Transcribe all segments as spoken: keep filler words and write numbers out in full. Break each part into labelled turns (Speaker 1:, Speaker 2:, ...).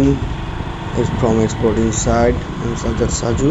Speaker 1: is from exporting side and Sajjad Saju.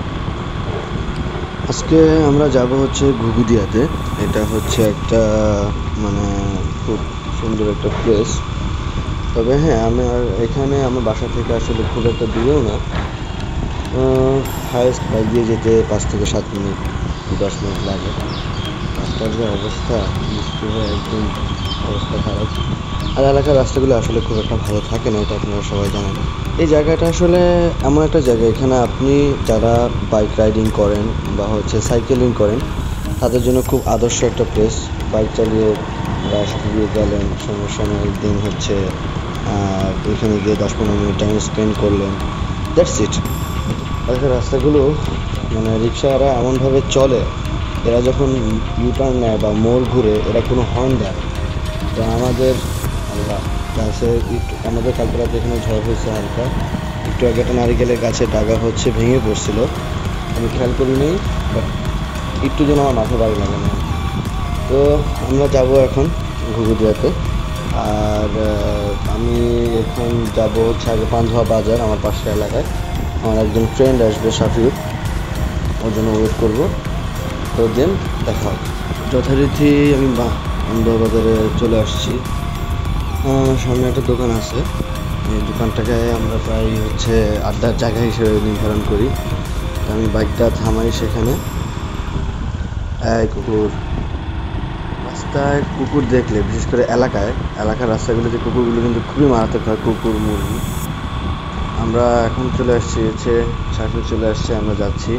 Speaker 1: আজকে আমরা যাব হচ্ছে ঘুঘুদিয়াতে। এটা হচ্ছে একটা মানে খুব সুন্দর একটা প্লেস। তবে হ্যাঁ, আমার এখানে আমার বাসা থেকে আসলে খুব একটা দূরেও না, হায়েস্ট বাইক দিয়ে যেতে পাঁচ থেকে সাত মিনিট দশ মিনিট লাগে। রাস্তার যে অবস্থা, বৃষ্টি হয়ে একদম অবস্থা খারাপ। আর এলাকার রাস্তাগুলো আসলে খুব একটা ভালো থাকে না, এটা আপনারা সবাই জানেন। এই জায়গাটা আসলে এমন একটা জায়গা, এখানে আপনি যারা বাইক রাইডিং করেন বা হচ্ছে সাইকেলিং করেন তাদের জন্য খুব আদর্শ একটা প্লেস। বাইক চালিয়ে রাস্তা দিয়ে গেলেন, সমস্যা নেই, একদিন হচ্ছে এখানে গিয়ে দশ পনেরো মিনিট টাইম স্পেন্ড করলেন, দ্যাটস ইট। এলাকার রাস্তাগুলো মানে রিক্সারা এমনভাবে চলে, এরা যখন ইউটার্ন নেয় বা মোড় ঘুরে এরা কোনো হর্ন দেয়। তো আমাদের আল্লাহ গাছে একটু আমাদের কালকে রাতে এখানে ঝড় হয়েছে হালকা, একটু আগে একটা নারিকেলের গাছের ডাগা হচ্ছে ভেঙে পড়ছিল, আমি খেয়াল করি নেই, বাট একটু যেন আমার মাথা বাড়ি লাগে না। তো আমরা যাব এখন ঘুঘুদিয়াতে। আর আমি এখন যাব হচ্ছে আগে পান্থোয়া বাজার, আমার পাশের এলাকায় আমার একজন ফ্রেন্ড আসবে শাফিউর, ওর জন্য ওয়েট করবো। তো দেন দেখা হবে। যথারীতি আমি পান্থোয়া বাজারে চলে আসছি। সামনে একটা দোকান আছে, এই দোকানটাকে আমরা প্রায় হচ্ছে আড্ডার জায়গা হিসেবে নির্ধারণ করি। আমি বাইকটা থামাই সেখানে। এই কুকুর, রাস্তায় কুকুর দেখলে, বিশেষ করে এলাকায় এলাকার রাস্তাগুলোতে কুকুরগুলো কিন্তু খুবই মারাত্মক হয়, কুকুর মুরগি। আমরা এখন চলে আসছি হচ্ছে সাথে চলে আসছে, আমরা যাচ্ছি।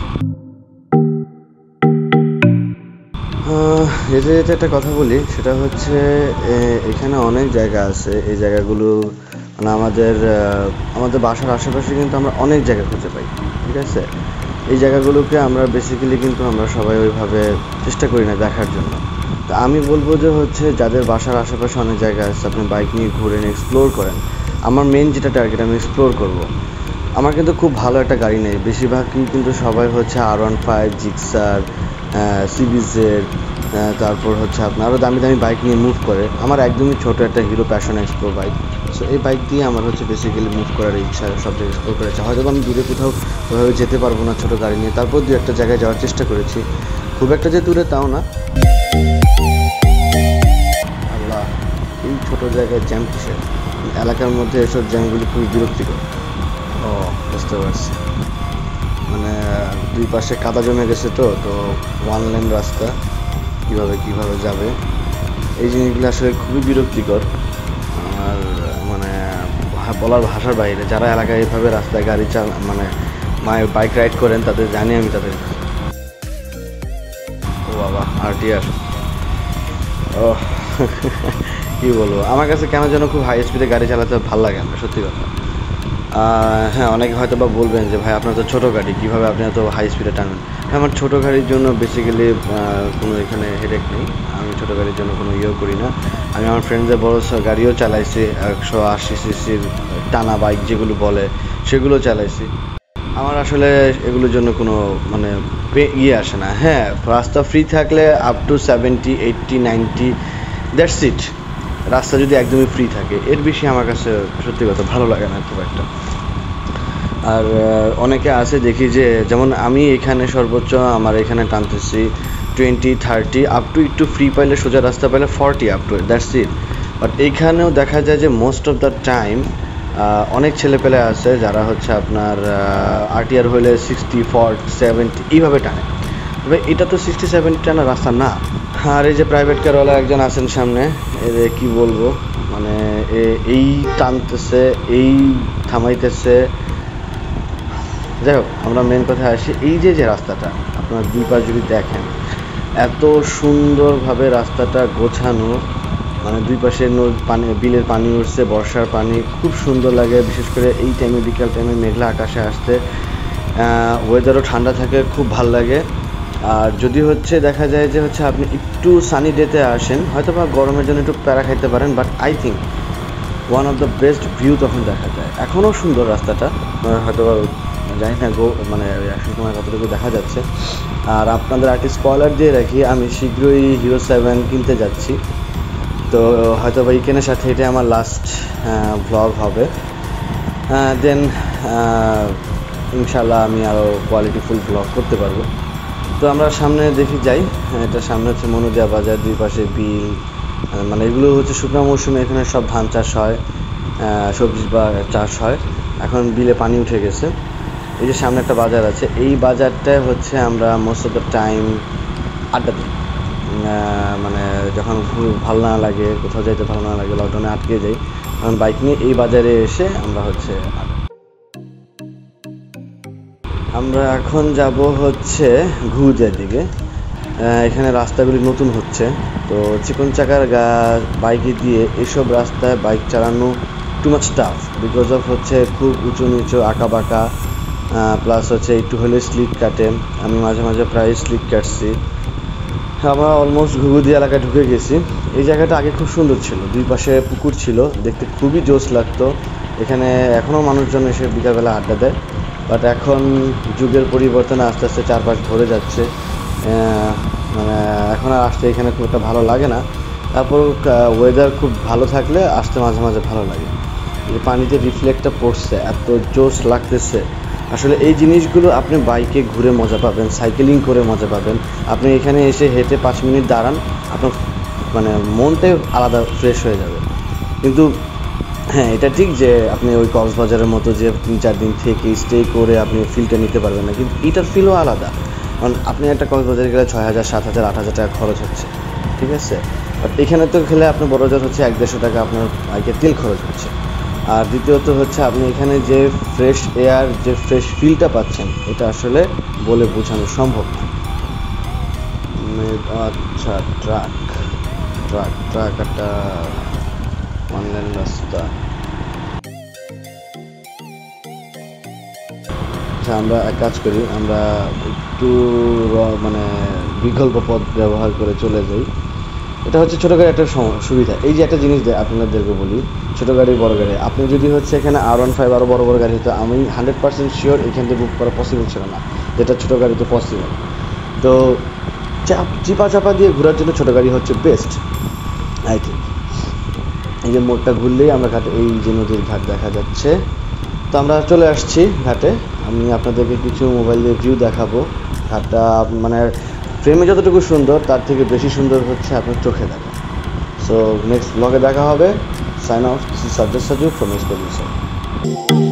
Speaker 1: যেতে যেতে একটা কথা বলি, সেটা হচ্ছে এখানে অনেক জায়গা আছে। এই জায়গাগুলো মানে আমাদের আমাদের বাসার আশেপাশে কিন্তু আমরা অনেক জায়গা খুঁজে পাই, ঠিক আছে। এই জায়গাগুলোকে আমরা বেসিক্যালি কিন্তু আমরা সবাই ওইভাবে চেষ্টা করি না দেখার জন্য। তো আমি বলবো যে হচ্ছে যাদের বাসার আশেপাশে অনেক জায়গা আছে, আপনি বাইক নিয়ে ঘুরেন, এক্সপ্লোর করেন। আমার মেন যেটা টার্গেট, আমি এক্সপ্লোর করব। আমার কিন্তু খুব ভালো একটা গাড়ি নেই, বেশিরভাগই কিন্তু সবাই হচ্ছে R one five, Gixxer, CBZ, তারপর হচ্ছে আপনার আরও দামি দামি বাইক নিয়ে মুভ করে। আমার একদমই ছোটো একটা Hero Passion Xpro bike. So এই বাইক দিয়ে আমার হচ্ছে বেসিক্যালি মুভ করার ইচ্ছা, সব জায়গায় এক্সপ্লোর করার ইচ্ছা। হয়তো আমি দূরে কোথাও ওইভাবে যেতে পারবো না ছোটো গাড়ি নিয়ে, তারপর দু একটা জায়গায় যাওয়ার চেষ্টা করেছি, খুব একটা যে দূরে তাও না। আল্লাহ, এই ছোটো জায়গায় জ্যাম কিসের? এলাকার মধ্যে এসব জ্যামগুলি খুবই বিরক্তিকর। ও বুঝতে পারছি, মানে দুই পাশে কাদা জমে গেছে, তো তো ওয়ান লেন রাস্তা, কীভাবে কীভাবে যাবে, এই জিনিসগুলো আসলে খুবই বিরক্তিকর। আর মানে বলার ভাষার বাইরে। যারা এলাকায় এইভাবে রাস্তায় গাড়ি চাল মানে মায়ের বাইক রাইড করেন তাদের জানি আমি তাদের। ও বাবা, আরটিআর, ও কী বলবো, আমার কাছে কেন যেন খুব হাই স্পিডে গাড়ি চালাতে ভালো লাগে না, সত্যি কথা। হ্যাঁ, অনেকে হয়তো বা বলবেন যে ভাই আপনার তো ছোটো গাড়ি, কীভাবে আপনি এত হাই স্পিডে টানেন? আমার ছোটো গাড়ির জন্য বেসিক্যালি কোনো এখানে হেডেক নেই, আমি ছোটো গাড়ির জন্য কোনো ইয়েও করি না। আমি আমার ফ্রেন্ডদের বড় গাড়িও চালাইছি, একশো আশি সিসির টানা বাইক যেগুলো বলে সেগুলো চালাইছি। আমার আসলে এগুলোর জন্য কোনো মানে ইয়ে আসে না। হ্যাঁ, রাস্তা ফ্রি থাকলে up to seventy eighty ninety, that's it. রাস্তা যদি একদমই ফ্রি থাকে, এর বেশি আমার কাছে সত্যি কথা ভালো লাগে না খুব একটা। আর অনেকে আছে দেখি যে, যেমন আমি এখানে সর্বোচ্চ আমার এখানে টানতেছি টোয়েন্টি থার্টি, আপ টু একটু ফ্রি পাইলে সোজা রাস্তা পাইলে forty up to, that's it. But এইখানেও দেখা যায় যে মোস্ট অফ দ্য টাইম অনেক ছেলেপেলে আছে যারা হচ্ছে আপনার আরটিআর হলে সিক্সটি ফর্টি সেভেন্টি এইভাবে টানে। তবে এটা তো সিক্সটি সেভেন্টি টানা রাস্তা না। আর এই যে প্রাইভেট কারওয়ালা একজন আছেন সামনে, এদের কি বলবো, মানে এই টানতেছে, এই থামাইতেছে। যাই হোক, আমরা মেন কথায় আসি। এই যে যে রাস্তাটা আপনার দুই পাশ যদি দেখেন, এত সুন্দরভাবে রাস্তাটা গোছানো, মানে দুই পাশে পানি, বিলের পানি উঠছে, বর্ষার পানি, খুব সুন্দর লাগে। বিশেষ করে এই টাইমে, বিকাল টাইমে মেঘলা আকাশে আসতে, ওয়েদারও ঠান্ডা থাকে, খুব ভাল লাগে। আর যদি হচ্ছে দেখা যায় যে হচ্ছে আপনি একটু সানি ডেতে আসেন, হয়তো বা গরমের জন্য একটু প্যারা খাইতে পারেন, but I think one of the best view তখন দেখা যায়। এখনও সুন্দর রাস্তাটা, হয়তো জানি না গো মানে এখন সময় কতটুকু দেখা যাচ্ছে। আর আপনাদের আরেকটি স্পয়লার দিয়ে রাখি, আমি শীঘ্রই হিরো সেভেন কিনতে যাচ্ছি। তো হয়তো বা উইকেন্ডের সাথে এটা আমার লাস্ট ভ্লগ হবে। দেন ইনশাল্লাহ আমি আরও কোয়ালিটিফুল ব্লগ করতে পারবো। তো আমরা সামনে দেখি যাই। এটা সামনে হচ্ছে মনোদিয়া বাজার, দুই পাশে বিল, মানে এগুলো হচ্ছে শুকনো মৌসুমে এখানে সব ধান চাষ হয়, সবজি বা চাষ হয়। এখন বিলে পানি উঠে গেছে। এই যে সামনে একটা বাজার আছে, এই বাজারটায় হচ্ছে আমরা মোস্ট অফ দ্য টাইম আড্ডা দিই। মানে যখন ভালো না লাগে, কোথাও যাইতে ভালো না লাগে, লকডাউনে আটকে যাই, তখন বাইক নিয়ে এই বাজারে এসে আমরা হচ্ছে আমরা এখন যাব হচ্ছে ঘুরজার দিকে। এখানে রাস্তাগুলি নতুন হচ্ছে, তো চিকন চাকার গা বাইকে দিয়ে এসব রাস্তায় বাইক চালানো too much tough, because of হচ্ছে খুব উঁচু নিচু আঁকা বাঁকা, প্লাস হচ্ছে একটু হলে স্লিপ কাটে। আমি মাঝে মাঝে প্রায় স্লিপ কাটছি। আমরা অলমোস্ট ঘুঘুদি এলাকায় ঢুকে গেছি। এই জায়গাটা আগে খুব সুন্দর ছিল, দুই পাশে পুকুর ছিল, দেখতে খুবই জোশ লাগতো। এখানে এখনও মানুষজন এসে বিকালবেলা আড্ডা দেয়, বাট এখন যুগের পরিবর্তনে আস্তে আস্তে চারপাশ ভরে যাচ্ছে। মানে এখন আর আসতে এখানে খুব একটা ভালো লাগে না। তারপর ওয়েদার খুব ভালো থাকলে আসতে মাঝে মাঝে ভালো লাগে। এই পানিতে রিফ্লেক্টটা পড়ছে, এত জোশ লাগতেছে। আসলে এই জিনিসগুলো আপনি বাইকে ঘুরে মজা পাবেন, সাইকেলিং করে মজা পাবেন। আপনি এখানে এসে হেঁটে পাঁচ মিনিট দাঁড়ান, আপনার মানে মনটাই আলাদা ফ্রেশ হয়ে যাবে। কিন্তু হ্যাঁ, এটা ঠিক যে আপনি ওই কক্সবাজারের মতো যে তিন চার দিন থেকে স্টে করে আপনি ফিলটা নিতে পারবেন না, কিন্তু এটার ফিলও আলাদা। কারণ আপনি একটা কক্সবাজারে গেলে ছয় হাজার সাত হাজার আট হাজার টাকা খরচ হচ্ছে, ঠিক আছে। বাট এখানে তো খেলে আপনার বড় জোর হচ্ছে এক দেড়শো টাকা আপনার বাইকের তেল খরচ হচ্ছে। আর দ্বিতীয়ত হচ্ছে আপনি এখানে যে ফ্রেশ এয়ার, যে ফ্রেশ ফিলটা পাচ্ছেন, এটা আসলে বলে বোঝানো সম্ভব না। আচ্ছা, ট্রাক ট্রাক ট্রাক একটা অনলাইন রাস্তা। আচ্ছা, আমরা এক কাজ করি, আমরা একটু মানে বিকল্প পথ ব্যবহার করে চলে যাই। এটা হচ্ছে ছোটো গাড়ি একটা সুবিধা। এই যে একটা জিনিস দেয় আপনাদেরকে বলি, ছোটো গাড়ি বড় গাড়ি, আপনি যদি হচ্ছে এখানে আর ওয়ান ফাইভ আরও বড় বড় গাড়ি হতো, আমি হান্ড্রেড পার্সেন্ট শিওর এখান থেকে বুক করা পসিবল ছিল না, যেটা ছোটো গাড়িতে পসিবল। তো চাপ চিপা চাপা দিয়ে ঘোরার জন্য ছোটো গাড়ি হচ্ছে বেস্ট, আই থিঙ্ক। এই যে মোড়টা ঘুরলেই আমরা ঘাটে, এই যে নদীর ঘাট দেখা যাচ্ছে। তো আমরা চলে আসছি ঘাটে। আমি আপনাদেরকে কিছু মোবাইল দিয়ে ভিউ দেখাবো। ঘাটটা মানে ফ্রেমে যতটুকু সুন্দর, তার থেকে বেশি সুন্দর হচ্ছে আপনার চোখে দেখা। সো নেক্সট ব্লগে দেখা হবে। Sign out, Sajjad Saju from explore.